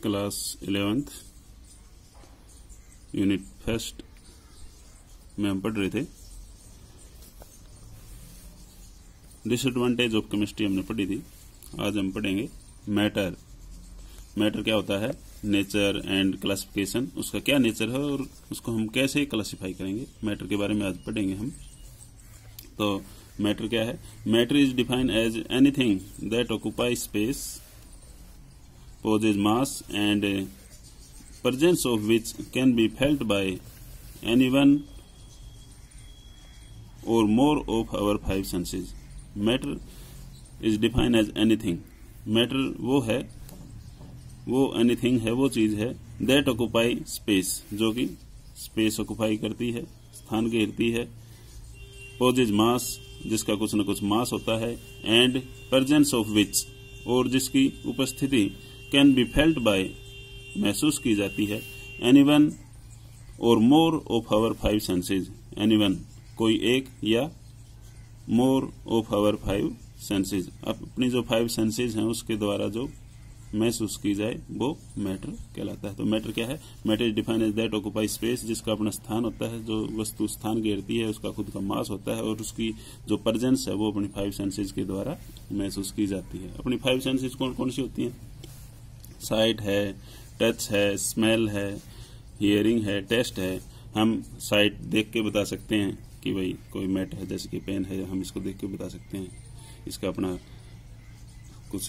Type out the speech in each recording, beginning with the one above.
Class 11th unit first में हम पढ़ रहे थे। डिसएडवांटेज ऑफ केमिस्ट्री हमने पढ़ी थी। आज हम पढ़ेंगे मैटर। मैटर क्या होता है, नेचर एंड क्लासिफिकेशन, उसका क्या नेचर है और उसको हम कैसे क्लासिफाई करेंगे, मैटर के बारे में आज पढ़ेंगे हम। तो मैटर क्या है? Matter is defined as anything that occupy space, possesses mass, and presence of which can be felt by anyone or more of our five senses. Matter is defined as anything. Matter वो anything है, वो चीज है that occupy space, जो कि space occupy करती है, स्थान घेरती है, possesses mass, जिसका कुछ न कुछ मास होता है, and presence of which, और जिसकी उपस्थिति कैन बी फेल्ट बाय, महसूस की जाती है, एनीवन और more of our five senses. Anyone कोई एक, या more of our five senses, अपनी जो फाइव सेंसेज हैं उसके द्वारा जो महसूस की जाए वो मैटर कहलाता है। तो मैटर क्या है? Matter is defined as that occupy space, जिसका अपना स्थान होता है, जो वस्तु स्थान घेरती है, उसका खुद का मास होता है और उसकी जो प्रेजेंस है वो अपनी फाइव सेंसेज के द्वारा महसूस की जाती है। अपनी फाइव सेंसेज कौन कौन सी होती हैं? साइट है, टच है, स्मेल है, हियरिंग है, टेस्ट है। हम साइट देख के बता सकते हैं कि भाई कोई मैटर है, जैसे कि पेन है, हम इसको देख के बता सकते हैं, इसका अपना कुछ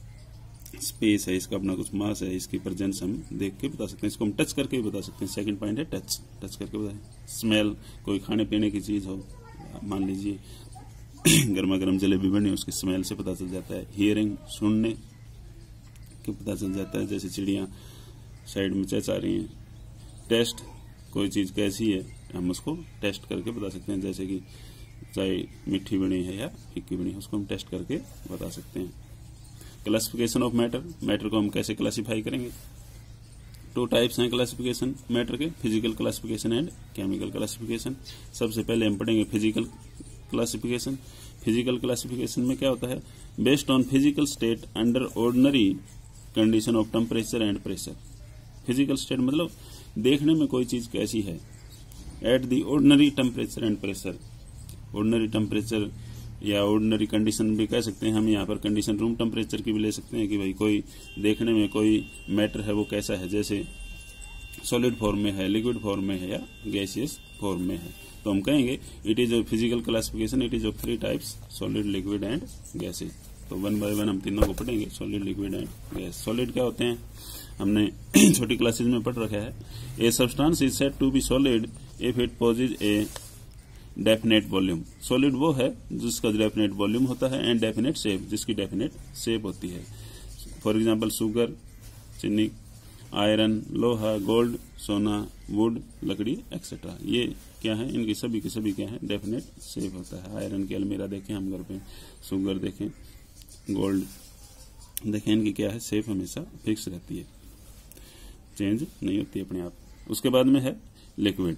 स्पेस है, इसका अपना कुछ मास है, इसकी प्रेजेंस हम देख के बता सकते हैं। इसको हम टच करके भी बता सकते हैं। सेकंड पॉइंट है टच करके बता। स्मेल, कोई खाने पीने की चीज हो, मान लीजिए गर्मा गर्म जलेबी बनी, उसकी स्मेल से पता चल जाता है। हियरिंग, सुनने के पता चल जाता है, जैसे चिड़ियां साइड में चहचहा रही हैं। टेस्ट, कोई चीज कैसी है हम उसको टेस्ट करके बता सकते हैं, जैसे कि चाहे मीठी बनी है या फीकी बनी है, उसको हम टेस्ट करके बता सकते हैं। क्लासिफिकेशन ऑफ मैटर, मैटर को हम कैसे क्लासिफाई करेंगे? टू टाइप्स हैं क्लासिफिकेशन मैटर के, physical classification and chemical classification. सबसे पहले हम पढ़ेंगे फिजिकल क्लासिफिकेशन। फिजिकल क्लासिफिकेशन में क्या होता है? Based on physical state under ordinary condition of temperature and pressure. Physical state मतलब देखने में कोई चीज कैसी है, at the ordinary temperature and pressure. Ordinary temperature या ऑर्डिनरी कंडीशन भी कह सकते हैं हम। यहाँ पर कंडीशन रूम टेम्परेचर की भी ले सकते हैं कि भाई कोई देखने में कोई मैटर है वो कैसा है, जैसे सॉलिड फॉर्म में है, लिक्विड फॉर्म में है या गैसियस फॉर्म में है। तो हम कहेंगे it is of physical classification, it is of three types, solid, liquid and gases. तो वन बाय वन हम तीनों को पढ़ेंगे, solid, liquid and gas. Solid क्या होते हैं हमने छोटी क्लासेज में पढ़ रखा है। A substance is said to be solid if it possess a definite volume. Solid वो है जिसका डेफिनेट वॉल्यूम होता है, एंड डेफिनेट शेप, जिसकी डेफिनेट शेप होती है। फॉर एग्जाम्पल शुगर, चीनी, आयरन, लोहा, गोल्ड, सोना, वुड, लकड़ी एक्सेट्रा। ये क्या है? इनकी सभी की सभी क्या है? डेफिनेट शेप होता है। आयरन की अलमीरा देखें हम घर पे, शुगर देखें, गोल्ड देखें, इनकी क्या है? शेप हमेशा फिक्स रहती है, चेंज नहीं होती अपने आप। उसके बाद में है liquid.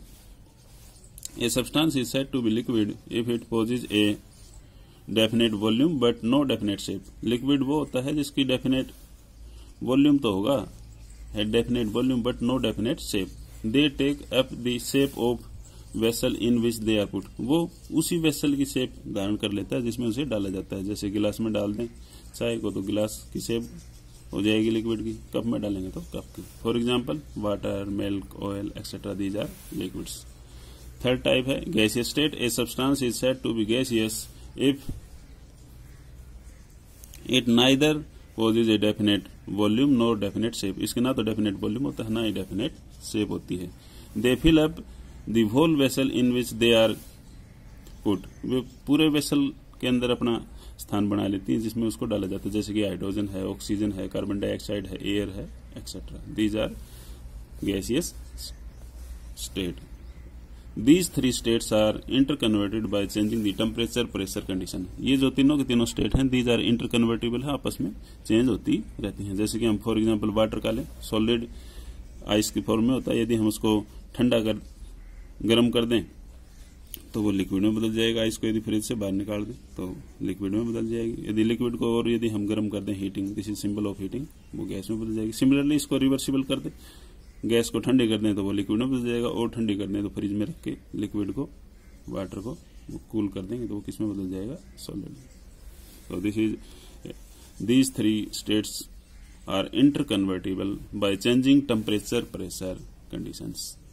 A substance is said to be liquid if it possess a definite volume but no definite shape. Liquid वो होता है जिसकी डेफिनेट वॉल्यूम तो होगा, है definite volume but no definite shape. They take up the shape of vessel in which they are put. वो उसी vessel की शेप धारण कर लेता है जिसमें उसे डाला जाता है। जैसे गिलास में डाल दें चाय को तो गिलास की शेप हो जाएगी लिक्विड की, कप में डालेंगे तो कप की। For example water, milk, oil etcetera, these are liquids. Third type है gaseous state. A substance is said to be gaseous if it neither possess a definite volume nor definite shape. इसके ना तो definite volume होता है, ना ही definite shape होती है। They fill up the whole vessel in which they are put. वे पूरे वेसल के अंदर अपना स्थान बना लेती है जिसमें उसको डाला जाता है, जैसे कि हाइड्रोजन है, ऑक्सीजन है, कार्बन डाइऑक्साइड है, एयर है etcetera. These are gaseous state. These three states are interconverted by changing the temperature, pressure condition. ये जो तीनों के तीनों स्टेट हैं, these are interconvertible है, आपस में चेंज होती रहती हैं। जैसे कि हम फॉर एग्जांपल वाटर का लें, सॉलिड आइस की फॉर्म में होता है। यदि हम उसको ठंडा कर गर्म कर दें तो वो लिक्विड में बदल जाएगा। इसको यदि फ्रिज से बाहर निकाल दें तो लिक्विड में बदल जाएगी। यदि लिक्विड को और यदि हम गर्म कर दें, heating, this is symbol of heating, वो गैस में बदल जाएगी। सिमिलरली इसको रिवर्सिबल कर दें, गैस को ठंडी कर दें तो वो लिक्विड में बदल जाएगा, और ठंडी कर दें तो फ्रिज में रख के लिक्विड को, वाटर को वो कूल कर देंगे तो वो किस में बदल जाएगा, सॉलिड में। तो this is these three states are interconvertible by changing temperature, pressure conditions.